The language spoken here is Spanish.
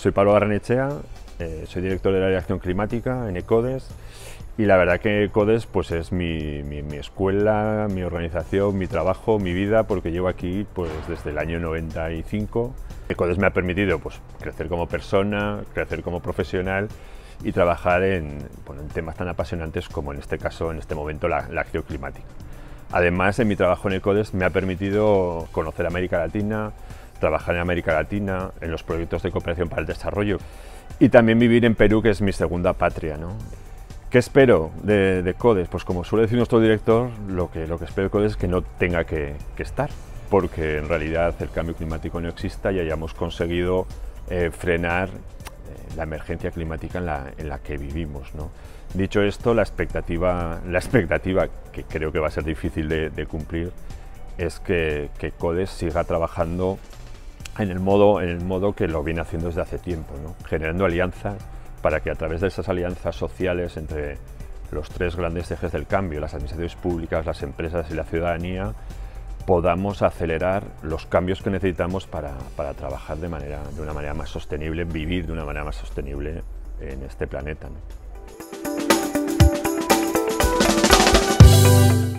soy Pablo Barrenechea, soy director del área de acción climática en ECODES y la verdad que ECODES pues, es mi escuela, mi organización, mi trabajo, mi vida, porque llevo aquí pues, desde el año 95. ECODES me ha permitido pues, crecer como persona, crecer como profesional y trabajar en temas tan apasionantes como en este caso, en este momento, la acción climática. Además, en mi trabajo en ECODES me ha permitido conocer América Latina, trabajar en América Latina, en los proyectos de cooperación para el desarrollo y también vivir en Perú, que es mi segunda patria, ¿no? ¿Qué espero de ECODES? Pues como suele decir nuestro director, lo que espero de ECODES es que no tenga que estar, porque en realidad el cambio climático no exista y hayamos conseguido frenar la emergencia climática en la que vivimos, ¿no? Dicho esto, la expectativa que creo que va a ser difícil de cumplir es que ECODES siga trabajando en el modo que lo viene haciendo desde hace tiempo, ¿no? Generando alianzas para que a través de esas alianzas sociales entre los tres grandes ejes del cambio, las administraciones públicas, las empresas y la ciudadanía, podamos acelerar los cambios que necesitamos para trabajar de una manera más sostenible, vivir de una manera más sostenible en este planeta, ¿no?